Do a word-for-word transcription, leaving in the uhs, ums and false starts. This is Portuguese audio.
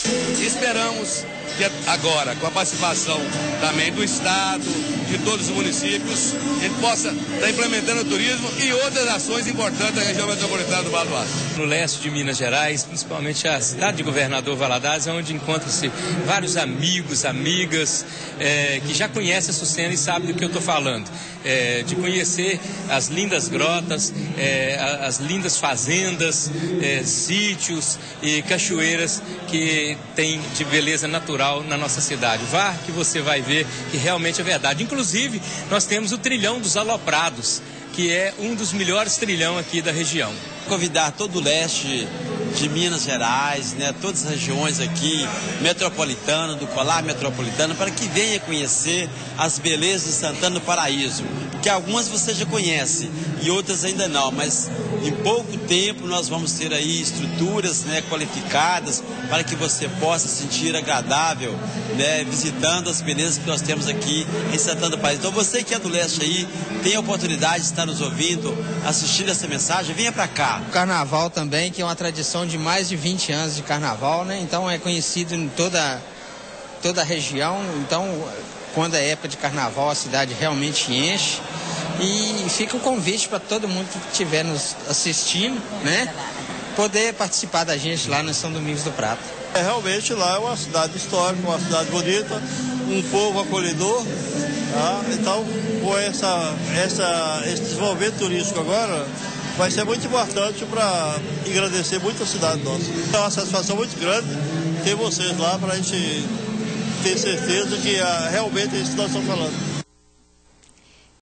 Esperamos que agora, com a participação também do Estado, de todos os municípios, a gente possa estar implementando o turismo e outras ações importantes da região metropolitana do Vale do Aço. No leste de Minas Gerais, principalmente a cidade de Governador Valadares, é onde encontram-se vários amigos, amigas, é, que já conhecem a Sucena e sabem do que eu estou falando. É, de conhecer as lindas grotas, é, as lindas fazendas, é, sítios e cachoeiras que tem de beleza natural na nossa cidade. Vá que você vai ver que realmente é verdade. Inclusive, nós temos o Trilhão dos Aloprados, que é um dos melhores trilhão aqui da região. Convidar todo o leste de Minas Gerais, né, todas as regiões aqui, metropolitana, do colar metropolitano, para que venha conhecer as belezas de Santana do Paraíso, que algumas você já conhece e outras ainda não, mas em pouco tempo nós vamos ter aí estruturas, né, qualificadas para que você possa sentir agradável, né, visitando as belezas que nós temos aqui em Santana do Paraíso. Então você que é do leste aí, tem a oportunidade de estar nos ouvindo, assistindo essa mensagem, venha para cá. O carnaval também, que é uma tradição de mais de vinte anos de carnaval, né? Então é conhecido em toda, toda a região. Então, quando é época de carnaval, a cidade realmente enche. E fica o convite para todo mundo que estiver nos assistindo, né? Poder participar da gente lá no São Domingos do Prata. É, realmente lá é uma cidade histórica, uma cidade bonita, um povo acolhedor. Tá? Então, com essa, essa, esse desenvolvimento turístico agora, vai ser muito importante para engrandecer muito a cidade nossa. É uma satisfação muito grande ter vocês lá para a gente ter certeza que a, realmente é isso que nós estamos falando.